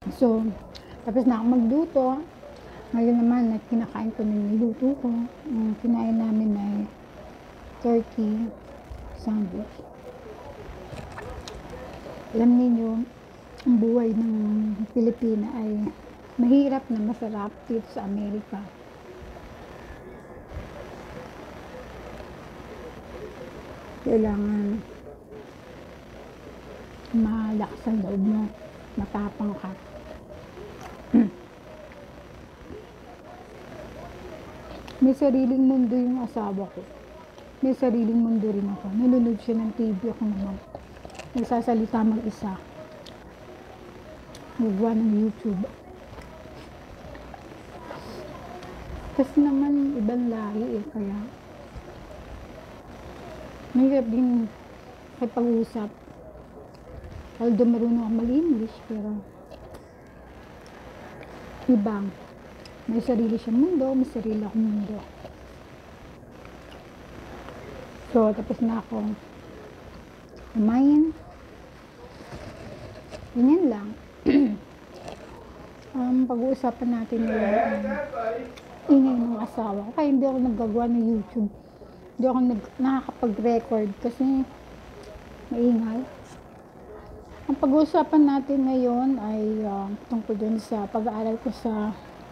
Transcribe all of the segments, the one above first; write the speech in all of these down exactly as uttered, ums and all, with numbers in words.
So, tapos na ako magluto. Ngayon naman, at kinakain ko na yung niluto ko. Ang kinain namin ay turkey sandwich. Alam niyo, ang buhay ng Pilipina ay mahirap na masarap dito sa Amerika. Kailangan malakas ang loob mo, matapang ka. May sariling mundo yung asawa ko. May sariling mundo rin ako. Nanonood siya ng T V, ako naman nagsasalita mag-isa. Nagawa ng YouTube. Kasi naman ibang lahi eh, kaya mahirap din kapag-usap. Although marunong ako mag-English, pero ibang. May sarili siyang mundo, may sarili akong mundo. So, tapos na ako kumain. Ganyan lang. um, pag-uusapan natin yung um, ingay ng asawa ko. Kaya hindi ako naggagawa ng YouTube. Hindi ako nag, nakakapag-record kasi maingay. Ang pag-uusapan natin ngayon ay uh, tungkol dun sa pag-aaral ko sa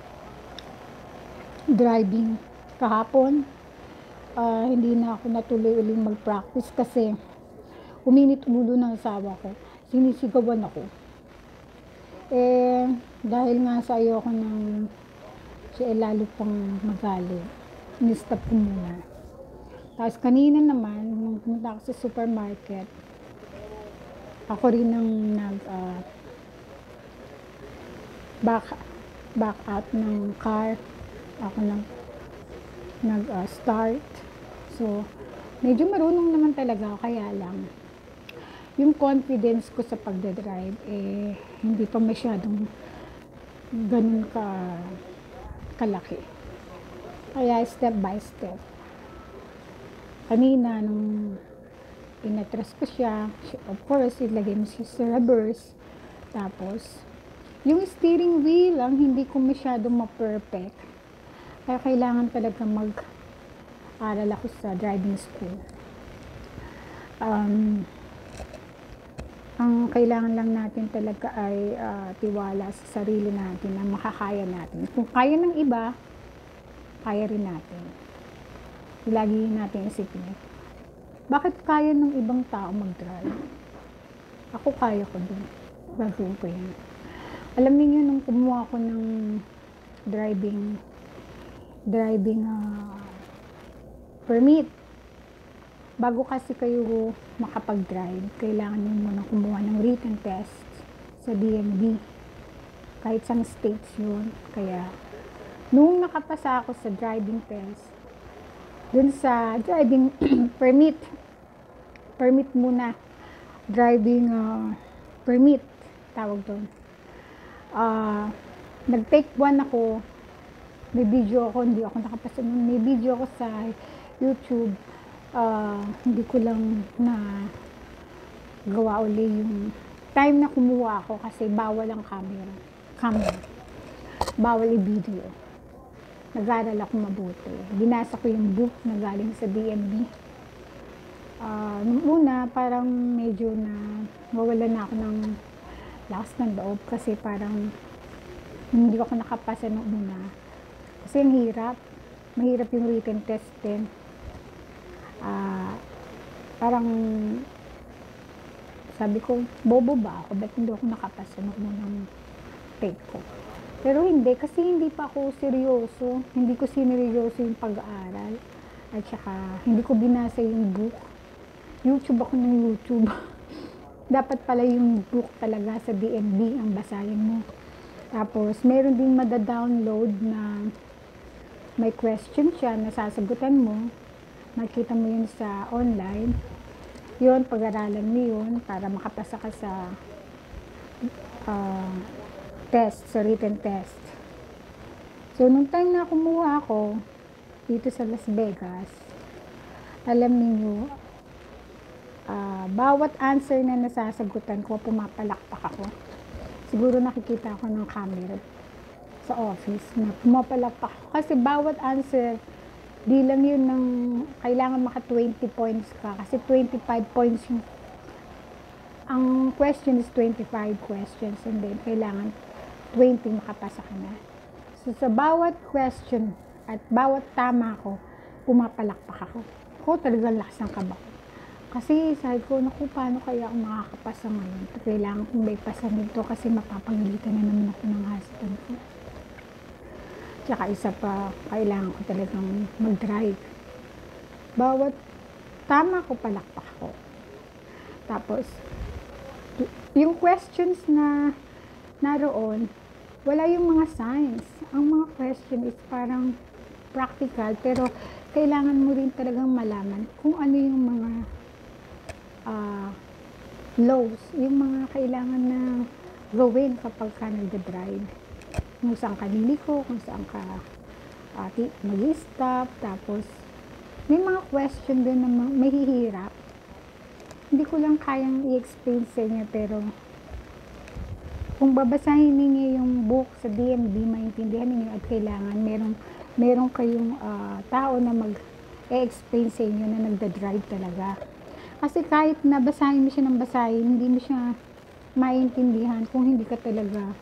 driving kahapon. Uh, hindi na ako natuloy uling mag-practice kasi uminit ulo ng asawa ko. Sinisigawan ako. Eh, dahil nga sa ayoko ng siya lalo pang magaling, ni-stop ko muna. Tapos kanina naman, nung pumunta ako sa supermarket, ako rin ang nag uh, back, back out ng car. Ako lang nag uh, start. So, medyo marunong naman talaga, kaya lang yung confidence ko sa pagdadrive eh hindi pa masyadong ganun ka kalaki. Kaya step by step. Kanina nung inatras ko siya, of course ilagay mo siya sa reverse. Tapos yung steering wheel ang hindi ko masyadong ma-perfect. Kaya kailangan talaga mag-aral ako sa driving school. Um, ang kailangan lang natin talaga ay uh, tiwala sa sarili natin na makakaya natin. Kung kaya ng iba, kaya rin natin. Lagi natin isipin, bakit kaya ng ibang tao mag-drive? Ako kaya ko din. Gagawin ko yan. Alam niyo nung kumuha ko ng driving driving uh, permit, bago kasi kayo makapag-drive, kailangan nyo muna kumuha ng written test sa D M V. Kahit sa states yun. Kaya, nung nakapasa ako sa driving test, dun sa driving permit, permit muna, driving uh, permit, tawag doon. Uh, nag-take one ako, may video ako, hindi ako nakapasa nun, may video ako sa YouTube. Uh, hindi ko lang na gawa uli yung time na kumuha ako kasi bawal ang camera camera bawal i-video. Nag-aral ako mabuti, binasa ko yung book na galing sa D M V. Uh, nung una parang medyo na mawala na ako ng lakas ng loob kasi parang hindi ako nakapasa nung una kasi ang hirap mahirap yung written test din. Uh, parang sabi ko, bobo ba ako? Ba't hindi ako nakapasa nung unang take ko? Pero hindi, kasi hindi pa ako seryoso. Hindi ko sineryoso yung pag-aaral. At saka, hindi ko binasa yung book. YouTube ako ng YouTube. Dapat pala yung book talaga sa D M V ang basahin mo. Tapos, meron ding mada-download na may question siya na sasagutan mo. Makita mo yun sa online. Yun, pag-aralan mo yun para makapasa ka sa uh, test, sa written test. So, nung time na kumuha ako dito sa Las Vegas, alam niyo, uh, bawat answer na nasasagutan ko, pumapalakpak ako. siguro nakikita ko ng camera sa office na pumapalakpak ako. Kasi bawat answer, di lang yun ng kailangan maka twenty points ka. Kasi twenty-five points yung, ang question is twenty-five questions and then kailangan twenty makapasa ka na. So sa bawat question at bawat tama ko, pumapalakpak ako. Ako talagang lakas ng kaba ko. Kasi sabi ko, naku, paano kaya ako makakapasa ngayon? Kailangan kong may pasa nito kasi mapapagalitan na naman ako ng husband ko. Tsaka isa pa, kailangan ko talagang mag-drive. Bawat tama ko, palakpak ko. Tapos, yung questions na naroon, wala yung mga signs. Ang mga question is parang practical, pero kailangan mo rin talagang malaman kung ano yung mga uh, laws, yung mga kailangan na gawin kapag ka nagda-drive. Kung saan ka liliko, kung saan ka uh, mag-stop, tapos may mga question din na mahihirap. Hindi ko lang kayang i-explain sa inyo, pero kung babasahin niyo yung book sa D M V, maintindihan niyo at kailangan merong meron kayong uh, tao na mag-e-explain sa inyo na nagda-drive talaga. Kasi kahit na basahin mo siya ng basahin, hindi mo siya maintindihan kung hindi ka talaga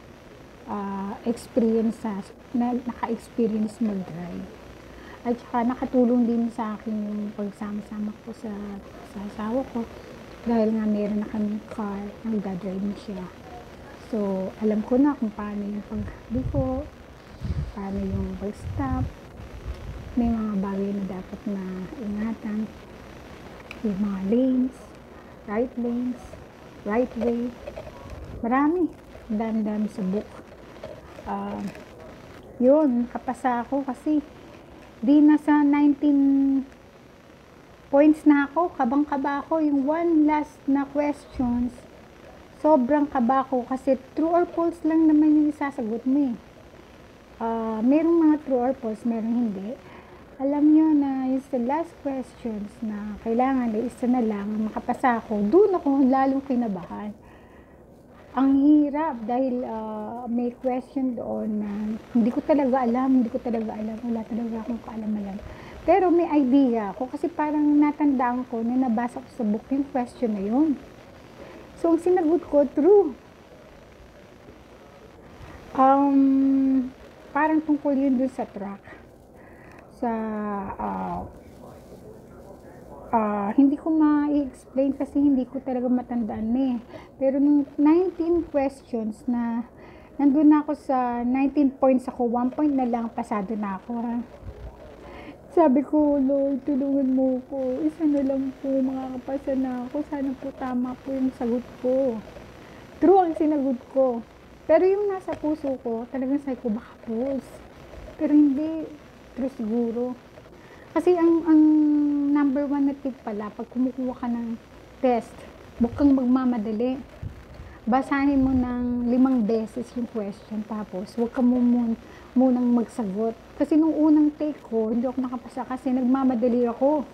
uh, experience sa, na, naka-experience mag-drive. At saka nakatulong din sa akin yung pagsama-sama ko sa, sa asawa ko dahil nga meron na kaming car, nagda-drive na siya. So, alam ko na kung paano yung pag-liko, paano yung pag-stop, may mga bagay na dapat na ingatan, yung mga lanes, right lanes, right way, marami, dami-dami sa book. Uh, yun, kapasa ako kasi di nasa nineteen points na ako, kabang-kaba ako, yung one last na questions, sobrang kaba ko kasi true or false lang naman yung isasagot mo eh. Uh, merong mga true or false, merong hindi. Alam nyo na yung sa last questions na kailangan na isa na lang makapasa ako, doon ako lalong kinabahan. Ang hirap dahil uh, may question doon na hindi ko talaga alam, hindi ko talaga alam, wala talaga akong kaalam-alam. Pero may idea ako kasi parang natandaan ko na nabasa ko sa book yung question na yun. So, ang sinagot ko, true. Um, parang tungkol yun dun sa truck. Sa, uh, uh, hindi ko ma-explain kasi hindi ko talaga matandaan eh. Pero nung nineteen questions na, nandun na ako sa nineteen points ako, one point na lang, pasado na ako ha. Sabi ko, Lord, tulungan mo ko. Isa na lang po, makakapasa na ako. Sana po tama po yung sagot ko. True ang sinagot ko. Pero yung nasa puso ko, talagang sabi ko, baka false. Pero hindi, true siguro. Kasi ang, ang number one na tip pala, pag kumukuha ka ng test, huwag kang magmamadali. Basahin mo ng limang beses yung question, tapos huwag ka mo mun, munang magsagot. Kasi nung unang take ko, hindi ako nakapasa kasi nagmamadali ako.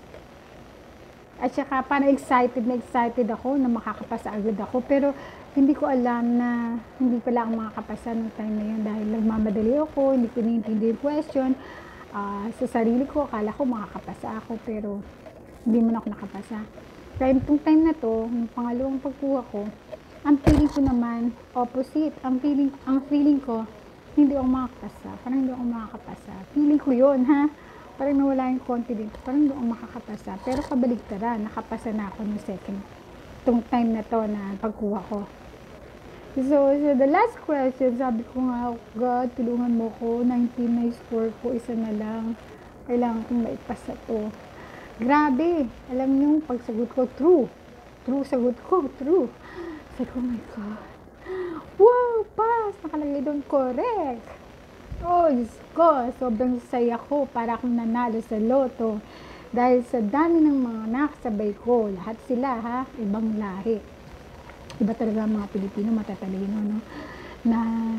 At saka parang excited na excited ako na makakapasa agad ako. Pero hindi ko alam na hindi pala ako makakapasa ng time na yun dahil nagmamadali ako, hindi ko nintindi yung question. Uh, sa sarili ko, akala ko makakapasa ako pero hindi man ako nakapasa. Kaya itong time na to, yung pangalawang pagkuha ko, ang feeling ko naman, opposite. Ang feeling, ang feeling ko, hindi ako makakapasa. Parang hindi ako makakapasa. Feeling ko yun, ha? Parang nawala yung confidence. Parang hindi ako makakapasa. Pero kabaligtaran, nakapasa na ako ng second. Itong time na to na pagkuha ko. So, so the last question, sabi ko nga, God, tulungan mo ko. nineteen na score ko, isa na lang. Kailangan kong maipasa to. Grabe. Alam niyo, pagsagot ko, true. True, sagot ko, true. Sabi ko, oh my God. Wow, pass! Nakalagay doon, correct. Oh, Diyos ko, sobrang saya ko para akong nanalo sa loto. Dahil sa dami ng mga nakasabay ko, lahat sila ha, ibang lahi. Iba talaga mga Pilipino, matatalino, no? Na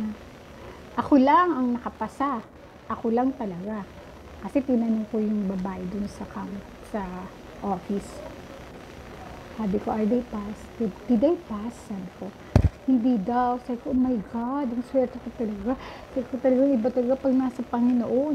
ako lang ang nakapasa. Ako lang talaga. Kasi tinanong ko yung babae dun sa camp, sa office. Sabi ko, are they pass? Did, did they pass? Sabi ko. Hindi daw. Sabi ko, oh my God, ang swerte ko talaga. Sabi ko talaga, iba talaga pag nasa Panginoon.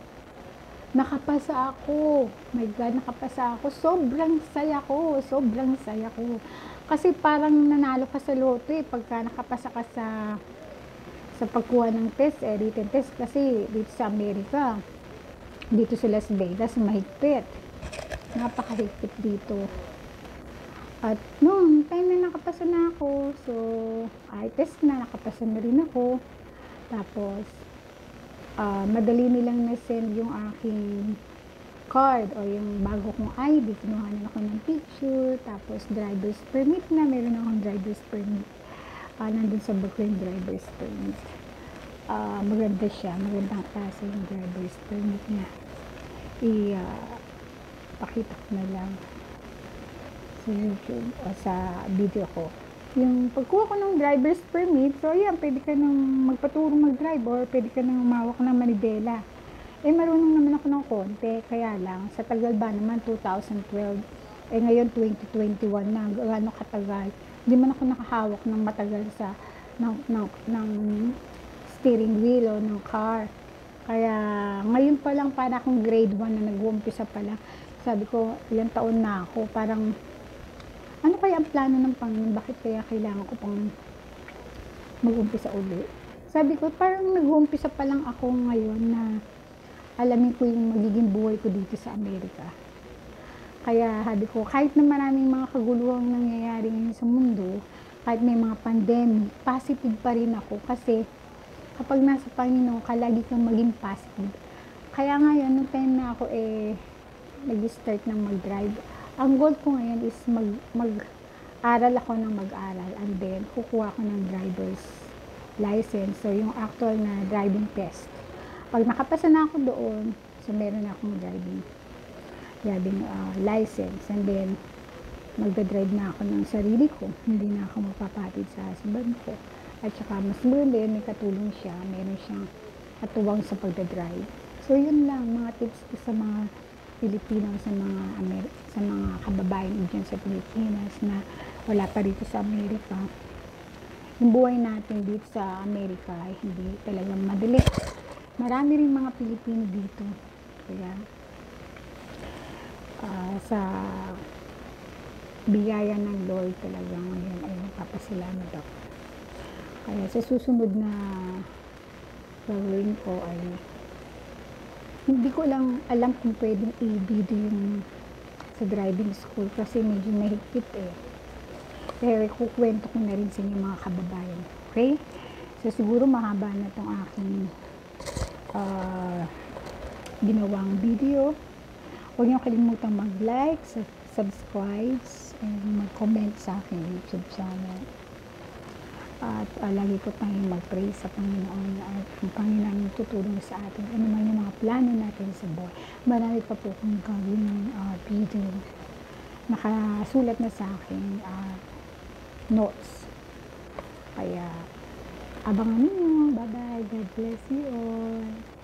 Nakapasa ako. My God, nakapasa ako. Sobrang saya ko. Sobrang saya ko. Kasi parang nanalo ka sa loto eh, pagka nakapasa ka sa sa pagkuha ng test, eh, written test. Kasi dito sa Amerika, dito sa Las Vegas, mahigpit. Napakahigpit dito. At noon, time na nakapasa na ako, so, ay test na, nakapasa na rin ako. Tapos, uh, madali nilang na-send yung aking card o yung bago kong I D. Kinuhanan ako ng picture, tapos driver's permit na, meron akong driver's permit. Uh, nandun sa book yung driver's permit. Uh, maganda siya, magandang klase yung driver's permit niya. I, uh, pakita ko na lang sa YouTube o sa video ko. Yung pagkuha ko ng driver's permit, so ayan, pwede ka nang magpaturo mag-drive or pwede ka nang umawak ng manibela. Eh, marunong naman ako ng konti, kaya lang, sa tagal ba naman, two thousand twelve, eh ngayon twenty twenty-one na, gaano katagal, hindi man ako nakahawak ng matagal sa, ng, ng, ng steering wheel o ng car. Kaya, ngayon pa lang, para akong grade one na nag-uumpisa pa lang, sabi ko, ilang taon na ako, parang, ano kaya ang plano ng Panginoon? Bakit kaya kailangan ko pang mag-umpisa uli? Sabi ko, parang nag-uumpisa pa lang ako ngayon na alamin ko yung magiging buhay ko dito sa Amerika. Kaya sabi ko, kahit na maraming mga kaguluhang nangyayari ngayon sa mundo, kahit may mga pandemic, positive pa rin ako kasi kapag nasa Panginoon ka, lagi kang maging positive. Kaya ngayon, nung time na ako eh, nag-start ng mag-drive, ang goal ko ngayon is mag, mag-aral ako ng mag-aral and then kukuha ko ng driver's license, so yung actual na driving test. Pag nakapasa na ako doon, so meron na akong driving driving uh, license, and then magdadrive na ako ng sarili ko, hindi na ako magpapatid sa husband ko. At saka mas maganda yun, may katulong siya, meron siyang katuwang sa pagdadrive. So yun lang, mga tips ko sa mga Pilipino, sa mga Amer sa mga kababayan dyan sa Pilipinas na wala pa rito sa Amerika. Yung buhay natin dito sa Amerika ay hindi talagang madali. Marami rin mga Pilipino dito. Kaya uh, sa biyaya ng Lord talaga ngayon ay magpapasalamat ako. Kaya sa susunod na gagawin ko ay hindi ko lang alam kung pwedeng i-video yung sa driving school kasi medyo mahigpit eh. Pero kukwento ko na rin sa inyo mga kababayan. Okay? So siguro mahaba na itong aking uh, ginawang video. Huwag niyo kalimutang mag-like, subscribe, and mag-comment sa aking YouTube channel. At uh, lagi po tayong mag-pray sa Panginoon at ang Panginoon tutulong sa atin. Ano man yung mga plano natin sa buhay. Marami pa po kung gawin ng uh, video. Nakasulat na sa akin uh, notes. Kaya abangan niyo. Bye-bye. God bless you all.